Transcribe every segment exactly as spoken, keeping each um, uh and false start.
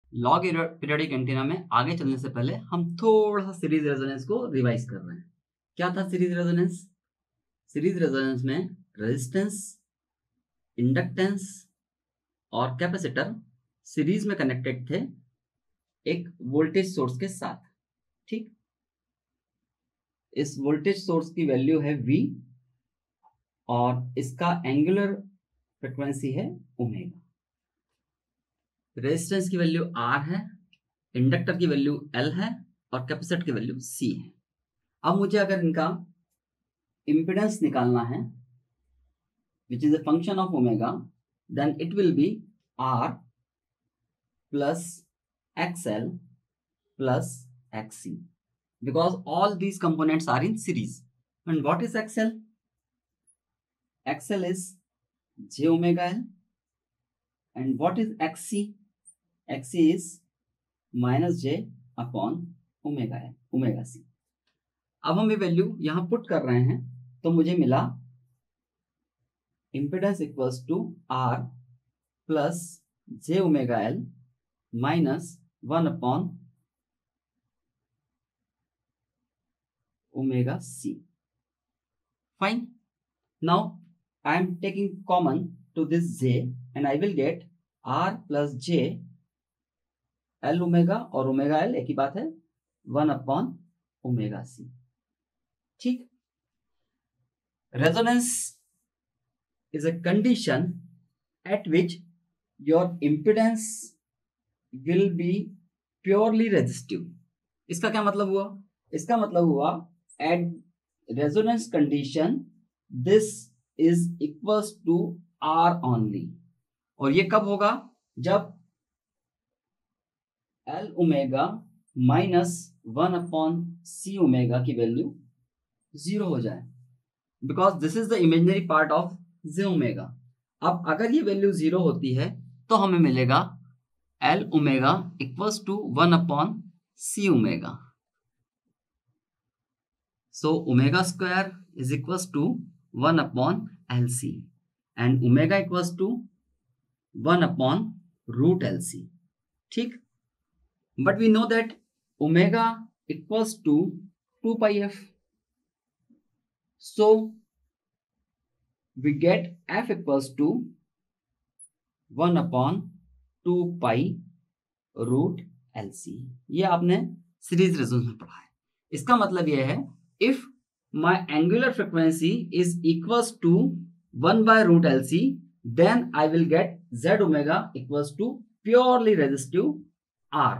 Log periodic antenna में आगे चलने से पहले हम थोड़ा सा सीरीज रेजोनेंस को रिवाइज कर रहे हैं। क्या था सीरीज रेजोनेंस? सीरीज रेजोनेंस में रेजिस्टेंस, इंडक्टेंस और कैपेसिटर सीरीज में कनेक्टेड थे एक वोल्टेज सोर्स के साथ। ठीक, इस वोल्टेज सोर्स की वैल्यू है V और इसका एंगुलर फ्रीक्वेंसी है ओमेगा। रेजिस्टेंस की वैल्यू R है, इंडक्टर की वैल्यू L है और कैपेसिटर की वैल्यू C है। अब मुझे अगर इनका इम्पीडेंस निकालना है which is a function of omega, then it will be R plus X L plus X C because all these components are in series. And what is X L? X L is j omega L. And what is X C? X C is minus j upon omega L, omega C. अब हम ये value यहां put कर रहे हैं तो मुझे मिला impedance equals to R plus j omega L minus one upon omega C. Fine. Now I am taking common to this j and I will get R plus j L omega और omega L एक ही बात है, one upon omega C. ठीक, resonance is a condition at which your impedance will be purely resistive. इसका क्या मतलब हुआ? इसका मतलब हुआ at resonance condition this is equals to R only. और ये कब होगा? जब L omega minus one upon C omega की वैल्यू जीरो हो जाए, because this is the imaginary part of j omega. अब अगर ये वैल्यू जीरो होती है तो हमें मिलेगा L omega equals to one upon C omega. So omega square is equals to one upon L C and omega equals to one upon root L C. ठीक, but we know that omega equals to two pi f. So we get f equals to one upon two pi root L C. ये आपने series resonance में पढ़ा है. इसका मतलब यह है if my angular frequency is equals to one by root L C, then I will get Z omega equals to purely resistive R.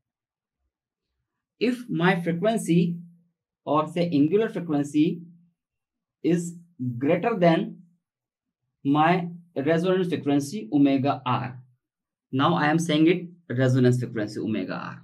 If my frequency or say angular frequency is greater than my resonance frequency omega R. Now I am saying it resonance frequency omega R.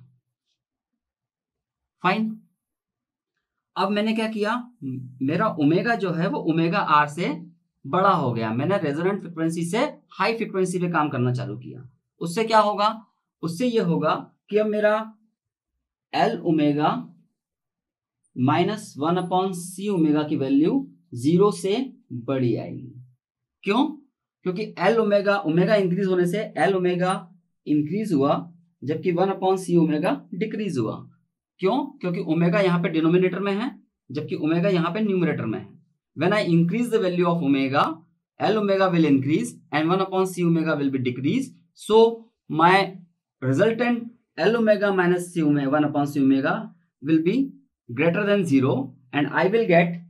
Fine. अब मैंने क्या किया, मेरा omega जो है वो omega are से बड़ा हो गया. मैंने रेजोनेंट फ्रीक्वेंसी से हाई फ्रीक्वेंसी पे काम करना चालू किया. उससे क्या होगा? उससे ये होगा कि अब मेरा L omega minus one upon C omega की वैल्यू जीरो से बड़ी आएगी. क्यों? क्योंकि एल ओमेगा ओमेगा इंक्रीज होने से एल ओमेगा इंक्रीज हुआ जबकि one upon C omega decrease हुआ. क्यों? क्योंकि ओमेगा यहाँ पे डिनोमिनेटर में है जबकि ओमेगा यहाँ पे न्यूमरेटर में है. When I increase the value of omega, L omega will increase and one upon C omega will be decrease. So my resultant L omega minus C omega one upon C omega will be greater than zero and I will get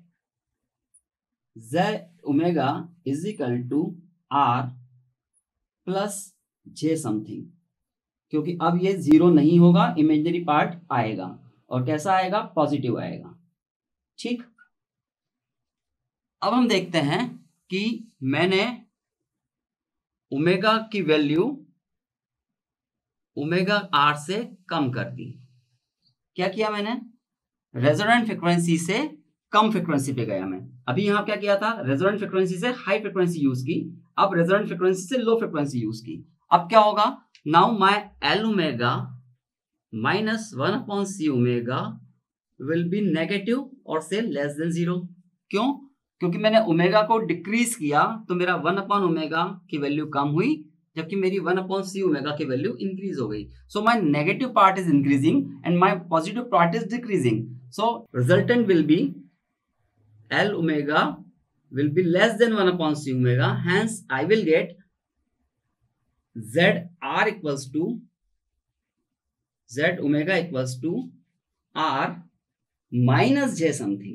Z omega is equal to R plus J something. क्योंकि अब ये zero नहीं होगा, imaginary part आएगा. और कैसा आएगा? Positive आएगा. ठीक, अब हम देखते हैं कि मैंने ओमेगा की वैल्यू ओमेगा R से कम कर दी. क्या किया मैंने? रेजोनेंट फ्रीक्वेंसी से कम फ्रीक्वेंसी पे गया मैं. अभी यहां क्या किया था? रेजोनेंट फ्रीक्वेंसी से हाई फ्रीक्वेंसी यूज की. अब रेजोनेंट फ्रीक्वेंसी से लो फ्रीक्वेंसी यूज की. अब क्या होगा? Now my L omega minus one upon C omega will be negative और से लेस देन जीरो. क्यों? क्योंकि मैंने ओमेगा को डिक्रीज किया तो मेरा वन अपॉन ओमेगा की वैल्यू कम हुई जबकि मेरी वन अपॉन सी ओमेगा की वैल्यू इंक्रीज हो गई. So my negative part is increasing and my positive part is decreasing. So resultant will be L omega will be less than one upon C omega. Hence, I will get Z R equals to Z omega equals to R minus J something.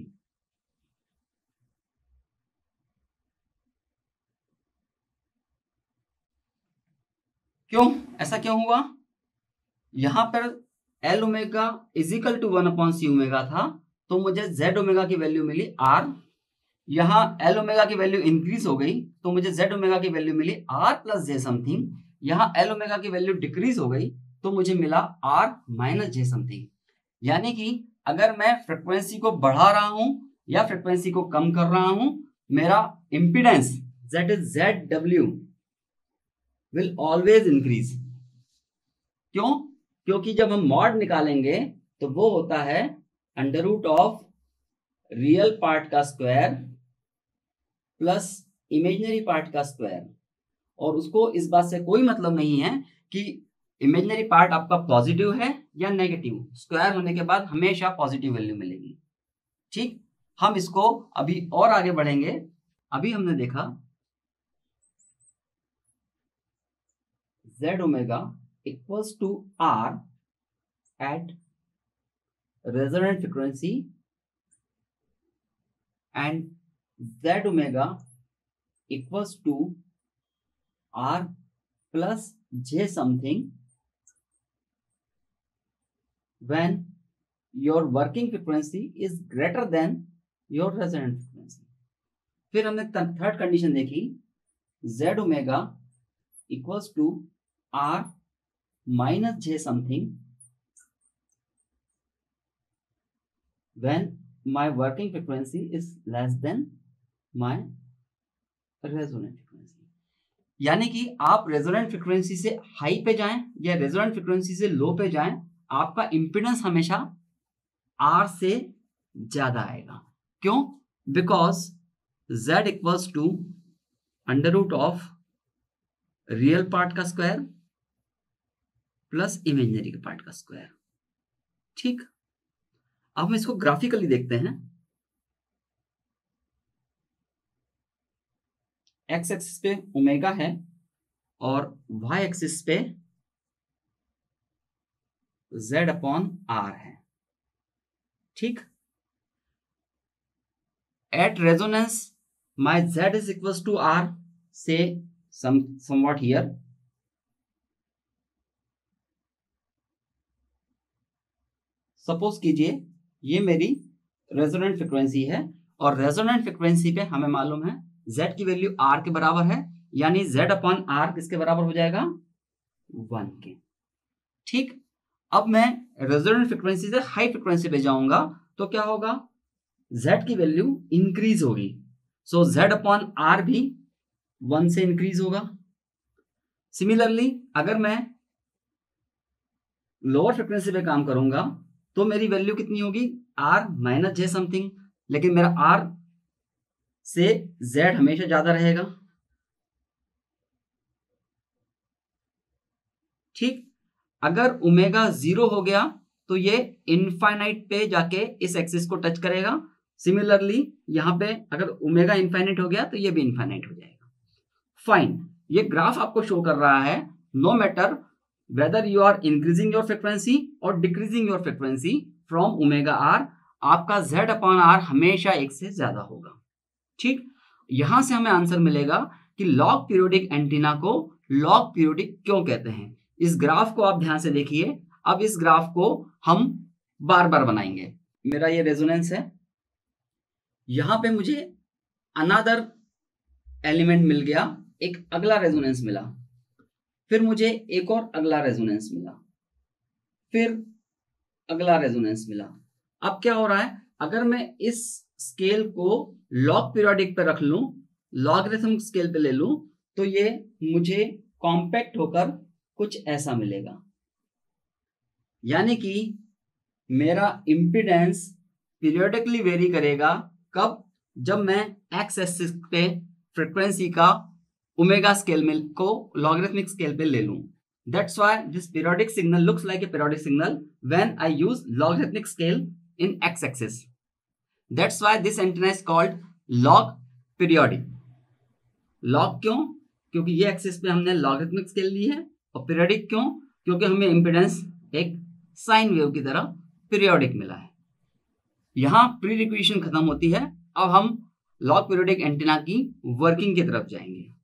क्यों ऐसा क्यों हुआ? यहां पर L omega is equal to one upon C omega था, तो मुझे Z omega की वैल्यू मिली R. यहाँ L ओमेगा की वैल्यू इंक्रीज हो गई तो मुझे Z ओमेगा की वैल्यू मिली R प्लस जे समथिंग. यहाँ L ओमेगा की वैल्यू डिक्रीज हो गई तो मुझे मिला R माइनस जे समथिंग. यानी कि अगर मैं फ्रिक्वेंसी को बढ़ा रहा हूं या फ्रिक्वेंसी को कम कर रहा हूं, मेरा impedance that is Z W will always increase. क्यों? क्योंकि जब हम मॉड निकालेंगे तो वो होता है under root of real part का स्क्वायर प्लस इमेजिनरी पार्ट का स्क्वायर. और उसको इस बात से कोई मतलब नहीं है कि इमेजिनरी पार्ट आपका पॉजिटिव है या नेगेटिव. स्क्वायर होने के बाद हमेशा पॉजिटिव वैल्यू मिलेगी. ठीक, हम इसको अभी और आगे बढ़ेंगे. अभी हमने देखा Z omega equals to R at resonant frequency and Z omega equals to R plus J something when your working frequency is greater than your resonant frequency. फिर हमने थर्ड कंडीशन देखी, Z omega equals to R minus J something when my working frequency is less than my resonant frequency. यानी कि आप resonant frequency से high पे जाएं या रेजोनेंट फ्रीक्वेंसी से लो पे जाएं, आपका इंपीडेंस हमेशा R से ज्यादा आएगा. क्यों? Because Z equals to under root of real part का स्क्वायर प्लस इमेजिनरी के पार्ट का स्क्वायर. ठीक, अब हम इसको ग्राफिकली देखते हैं. एक्स एक्सिस पे ओमेगा है और वाई एक्सिस पे Z अपॉन R है. ठीक, at resonance my Z is equals to R से सम समवॉट हियर. सपोज कीजिए ये मेरी रेजोनेंट फ्रीक्वेंसी है और रेजोनेंट फ्रीक्वेंसी पे हमें मालूम है Z की वैल्यू R के बराबर है, यानी Z अपॉन R किसके बराबर हो जाएगा? वन के. ठीक, अब मैं रेजोनेंट फ्रीक्वेंसी से हाई फ्रीक्वेंसी पे जाऊंगा तो क्या होगा? Z की वैल्यू इंक्रीज होगी. सो Z अपॉन R भी वन से इंक्रीज होगा. सिमिलरली अगर मैं लोअर फ्रीक्वेंसी पे काम करूंगा तो मेरी वैल्यू कितनी होगी? R minus j something. लेकिन मेरा R से Z हमेशा ज्यादा रहेगा. ठीक, अगर ओमेगा जीरो हो गया तो ये इनफाइनाइट पे जाके इस एक्सिस को टच करेगा. सिमिलरली यहां पे अगर ओमेगा इनफाइनाइट हो गया तो ये भी इनफाइनाइट हो जाएगा. फाइन, ये ग्राफ आपको शो कर रहा है no matter whether you are increasing your frequency or decreasing your frequency from omega r, आपका Z अपॉन R हमेशा एक से ज्यादा होगा. ठीक, यहां से हमें आंसर मिलेगा कि लॉग पीरियोडिक एंटीना को लॉग पीरियोडिक क्यों कहते हैं. इस ग्राफ को आप ध्यान से देखिए. अब इस ग्राफ को हम बार बार बनाएंगे. मेरा ये रेजोनेंस है, यहां पे मुझे अनदर एलिमेंट मिल गया, एक अगला रेजोनेंस मिला, फिर मुझे एक और अगला रेजोनेंस मिला, फिर अगला रेजोनेंस मिला. अब क्या हो रहा है? अगर मैं इस स्केल को लॉग पीरियोडिक पे रख लूं, लॉगरिथम स्केल पे ले लूं, तो ये मुझे कॉम्पैक्ट होकर कुछ ऐसा मिलेगा. यानी कि मेरा इंपीडेंस पीरियोडिकली वेरी करेगा. कब? जब मैं एक्स एक्सिस पे फ्रीक्वेंसी का ओमेगा स्केल में को लॉगरिथमिक स्केल पे ले लूं. That's why this periodic signal looks like a periodic signal when I use logarithmic scale in x-axis. That's why this antenna is called log periodic. Log क्यों? क्योंकि ये axis पे हमने लॉगरिथमिक स्केल ली है. और पीरियोडिक क्यों? क्योंकि हमें इम्पीडेंस एक साइन वेव की तरह पीरियोडिक मिला है. यहां प्री रिक्वेशन खत्म होती है. अब हम लॉग पीरियोडिक एंटीना की वर्किंग की तरफ जाएंगे.